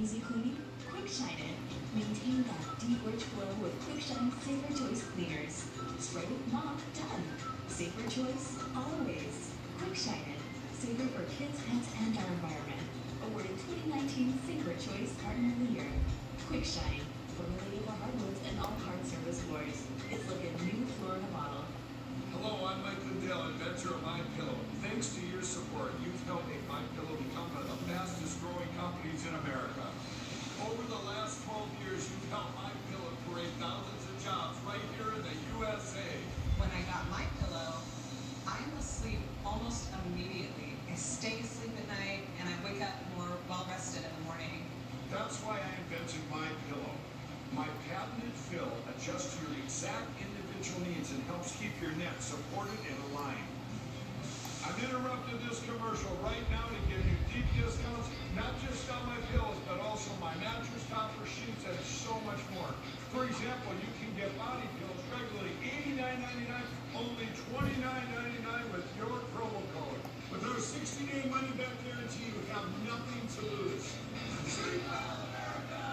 easy cleaning? Quick Shine It. Maintain that deep, rich flow with Quick Shine Safer Choice Cleaners. Spray, mop, done. Safer choice, always. Quick Shine It. Safer for kids, pets, and our environment. Awarded 2019 Safer Choice Partner of the Year. Quick Shine. Formerly of hardwoods and all hard surface floors. It's like a new floor in a bottle. Hello, I'm Mike Lindell, inventor of MyPillow. Thanks to your support, you've helped make MyPillow become one of the fastest growing companies in America. Over the last 12 years, you've helped MyPillow create thousands of jobs right here in the USA. When I got MyPillow, I'm asleep almost immediately. I stay asleep at night and I wake up more well rested in the morning. That's why I invented MyPillow. My patented fill adjusts to your exact individual needs and helps keep your neck supported and aligned. I'm interrupting this commercial right now to give you deep discounts, not just on my pillows, but also my mattress topper, sheets, and so much more. For example, you can get body pillows regularly $89.99, only $29.99 with your promo code. With our 60-day money-back guarantee, you have nothing to lose. Sleep well, America!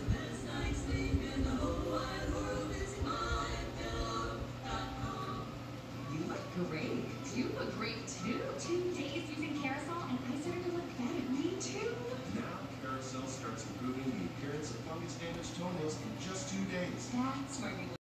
Great. You look great too. 2 days using Carousel and I started to look better. Me too. Now Carousel starts improving the appearance of fungus damaged toenails in just 2 days. That's why we